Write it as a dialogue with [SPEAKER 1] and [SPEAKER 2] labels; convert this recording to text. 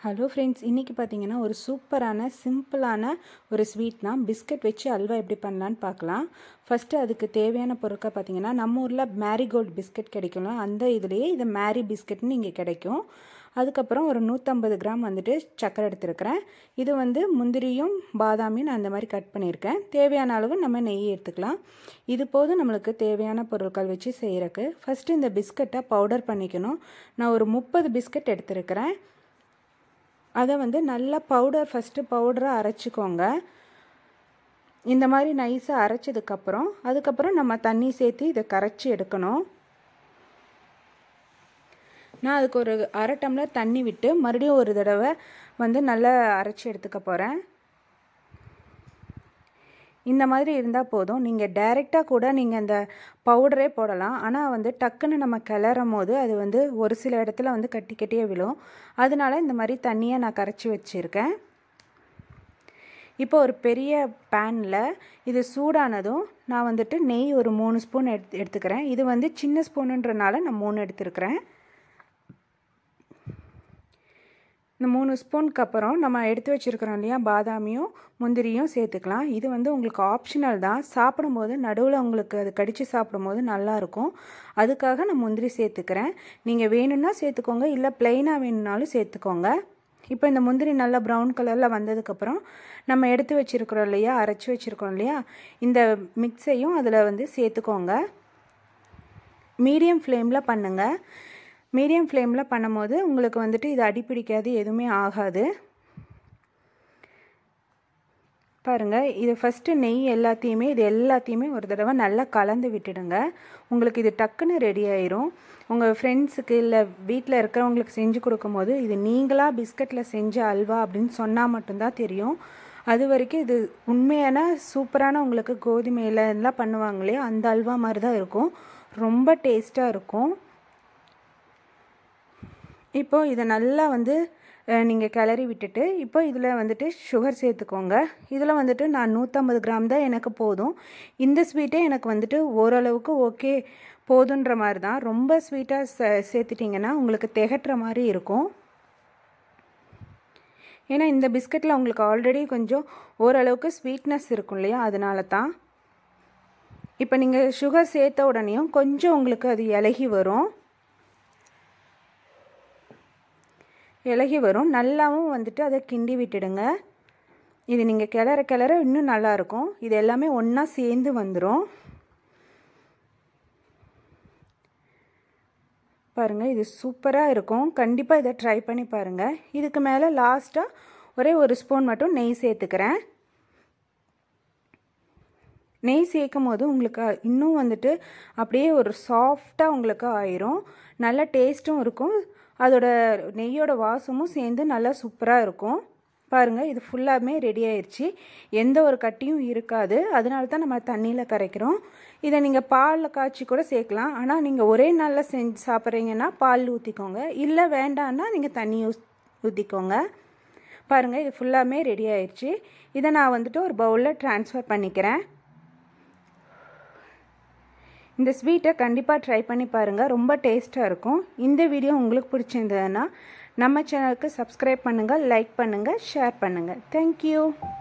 [SPEAKER 1] Hello friends, இன்றைக்கி பார்த்தீங்கன்னா ஒரு சூப்பரான சிம்பிளான ஒரு ஸ்வீட் தான். பிஸ்கட் வச்சு அல்வா எப்படி பண்ணலான்னு பார்க்கலாம். ஃபஸ்ட்டு அதுக்கு தேவையான பொருட்கள் பார்த்தீங்கன்னா, நம்ம ஊரில் மேரிகோல்டு பிஸ்கட் கிடைக்கணும். அந்த இதுலேயே இது மேரி பிஸ்கட்னு இங்கே கிடைக்கும். அதுக்கப்புறம் ஒரு 150 கிராம் வந்துட்டு சக்கரை எடுத்துருக்கிறேன். இது முந்திரியும் பாதாமியும் நான் அந்த மாதிரி கட் பண்ணியிருக்கேன். தேவையான அளவு நம்ம நெய் எடுத்துக்கலாம். இது போதும் நம்மளுக்கு தேவையான பொருட்கள் வச்சு செய்கிறக்கு. ஃபஸ்ட்டு இந்த பிஸ்கட்டை பவுடர் பண்ணிக்கணும். நான் ஒரு 30 பிஸ்கட் எடுத்துருக்கிறேன். அதை நல்லா ஃபஸ்ட்டு பவுடராக அரைச்சிக்கோங்க. இந்த மாதிரி நைஸாக அரைச்சதுக்கப்புறம் அதுக்கப்புறம் நம்ம தண்ணி சேர்த்து இதை கரைச்சி எடுக்கணும். நான் அதுக்கு ஒரு அரை டம்ளர் தண்ணி விட்டு மறுபடியும் ஒரு தடவை நல்லா அரைச்சி எடுத்துக்க போகிறேன். இந்த மாதிரி இருந்தால் போதும். நீங்கள் டைரெக்டாக கூட நீங்கள் அந்த பவுடரே போடலாம். ஆனால் டக்குன்னு நம்ம கிளறும் போது அது ஒரு சில இடத்துல கட்டி கட்டியே விழும். அதனால இந்த மாதிரி தண்ணியை நான் கரைச்சி வச்சுருக்கேன். இப்போ ஒரு பெரிய பேனில் இது சூடானதும் நான் நெய் ஒரு 3 ஸ்பூன் எடுத்துக்கிறேன். இது சின்ன ஸ்பூனுன்றனால நான் 3 எடுத்துருக்கிறேன். இந்த 3 ஸ்பூனுக்கு அப்புறம் நம்ம எடுத்து வச்சுருக்கிறோம் இல்லையா, பாதாமியும் முந்திரியும் சேர்த்துக்கலாம். இது உங்களுக்கு ஆப்ஷனல் தான். சாப்பிடும்போது நடுவில் உங்களுக்கு அது கடித்து சாப்பிடும்போது நல்லாயிருக்கும். அதுக்காக நான் முந்திரி சேர்த்துக்கிறேன். நீங்கள் வேணும்னா சேர்த்துக்கோங்க, இல்லை ப்ளெயினாக வேணும்னாலும் சேர்த்துக்கோங்க. இப்போ இந்த முந்திரி நல்லா ப்ரௌன் கலரில் வந்ததுக்கப்புறம் நம்ம எடுத்து வச்சுருக்கிறோம் இல்லையா, அரைச்சி வச்சுருக்கோம் இல்லையா, இந்த மிக்ஸையும் அதில் சேர்த்துக்கோங்க. மீடியம் ஃப்ளேமில் பண்ணுங்கள். மீடியம் ஃப்ளேமில் பண்ணும்போது உங்களுக்கு இது அடிப்பிடிக்காது, எதுவுமே ஆகாது. பாருங்கள், இது ஃபஸ்ட்டு நெய் எல்லாத்தையுமே ஒரு தடவை நல்லா கலந்து விட்டுடுங்க. உங்களுக்கு இது டக்குன்னு ரெடி ஆயிரும். உங்கள் ஃப்ரெண்ட்ஸுக்கு இல்லை வீட்டில் இருக்கிறவங்களுக்கு செஞ்சு கொடுக்கும்போது இது நீங்களாக பிஸ்கட்டில் செஞ்ச அல்வா அப்படின்னு சொன்னால் மட்டும்தான் தெரியும். அது வரைக்கும் இது உண்மையான சூப்பரான உங்களுக்கு கோதுமையில் எல்லாம் பண்ணுவாங்களே அந்த அல்வா மாதிரி தான் இருக்கும். ரொம்ப டேஸ்ட்டாக இருக்கும். இப்போது இதை நல்லா நீங்கள் கிளறி விட்டுட்டு இப்போ இதில் சுகர் சேர்த்துக்கோங்க. இதில் நான் 150 கிராம் தான் எனக்கு போதும். இந்த ஸ்வீட்டே எனக்கு ஓரளவுக்கு ஓகே போதுன்ற மாதிரி தான். ரொம்ப ஸ்வீட்டாக சேர்த்துட்டிங்கன்னா உங்களுக்கு திகட்டுற மாதிரி இருக்கும். ஏன்னா இந்த பிஸ்கட்டில் உங்களுக்கு ஆல்ரெடி கொஞ்சம் ஓரளவுக்கு ஸ்வீட்னஸ் இருக்கும் இல்லையா, அதனால தான். இப்போ நீங்கள் சுகர் சேர்த்த உடனேயும் கொஞ்சம் உங்களுக்கு அது இலகி வரும். நல்லாவும் அதை கிண்டி விட்டுடுங்க. இது நீங்கள் கிளற இன்னும் நல்லாயிருக்கும். இது எல்லாமே ஒன்றா சேர்ந்து வந்துடும். பாருங்கள், இது சூப்பராக இருக்கும். கண்டிப்பாக இதை ட்ரை பண்ணி பாருங்கள். இதுக்கு மேலே லாஸ்ட்டாக ஒரே ஒரு ஸ்பூன் மட்டும் நெய் சேர்த்துக்கிறேன். நெய் சேர்க்கும் போது உங்களுக்கு இன்னும் அப்படியே ஒரு சாஃப்டாக உங்களுக்கு ஆயிரும். நல்ல டேஸ்ட்டும் இருக்கும். அதோட நெய்யோட வாசமும் சேர்ந்து நல்லா சூப்பராக இருக்கும். பாருங்கள், இது ஃபுல்லாமே ரெடி ஆயிடுச்சு. எந்த ஒரு கட்டியும் இருக்காது. அதனால தான் நம்ம தண்ணியில் கரைக்கிறோம். இதை நீங்கள் பாலில் காய்ச்சி கூட சேர்க்கலாம். ஆனால் நீங்கள் ஒரே நாளில் செஞ்சு சாப்பிட்றீங்கன்னா பால் ஊற்றிக்கோங்க, இல்லை வேண்டான்னா நீங்கள் தண்ணி ஊற்றிக்கோங்க. பாருங்கள், இது ஃபுல்லாமே ரெடி ஆயிடுச்சு. இதை நான் ஒரு பவுலில் ட்ரான்ஸ்ஃபர் பண்ணிக்கிறேன். இந்த ஸ்வீட்டை கண்டிப்பாக ட்ரை பண்ணி பாருங்கள். ரொம்ப டேஸ்ட்டாக இருக்கும். இந்த வீடியோ உங்களுக்கு பிடிச்சிருந்ததுன்னா நம்ம சேனலுக்கு சப்ஸ்கிரைப் பண்ணுங்கள், லைக் பண்ணுங்கள், ஷேர் பண்ணுங்கள். தேங்க்யூ.